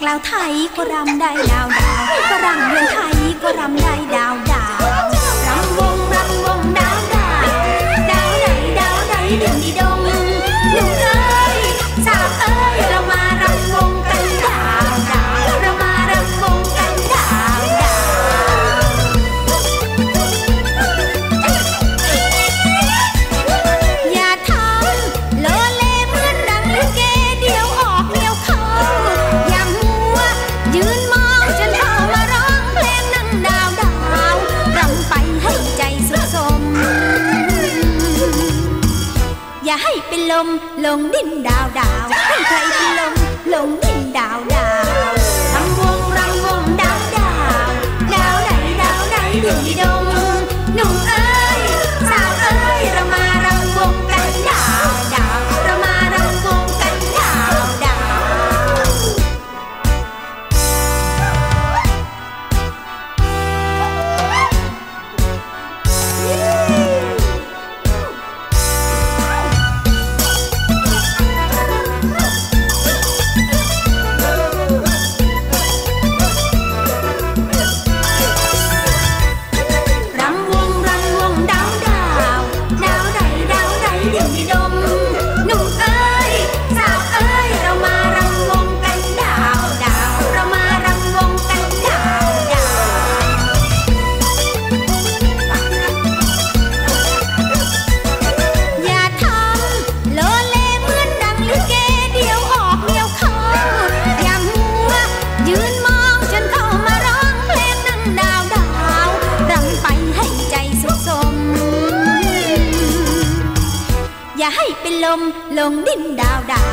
ล่าวไทยก็รำได้ดาวดาวฝรั่งเมืองไทยก็รำได้ดาวดาวรำวงดาวดาวดาวใดดาวใดดิ่งดีดงหนุ่มเอ้ยสาวเอ้ยเรามารำวงกันดาวดาวเรามารำวงกันดาวดาวอย่าทำโลเลเหมือนดังลิเกเดี๋ยวออกเดี๋ยวเข้าอย่ามัวยืนมองจนเข้ามาร้องเพลงนั่งดาวดาวรำไปให้ใจสุขสมอย่าให้เป็นลมลงดินดาวดาวให้ใครเป็นลมลงดินดาวดาวรำวงดาวดาวดาวไหนดิ่งดีดงหนุ่มเอ้ยสาวเอ้ยเรามารำวงกันดาวดาวเรามารำวงกันดาวดาวอย่าให้เป็นลมลงดินดาวดา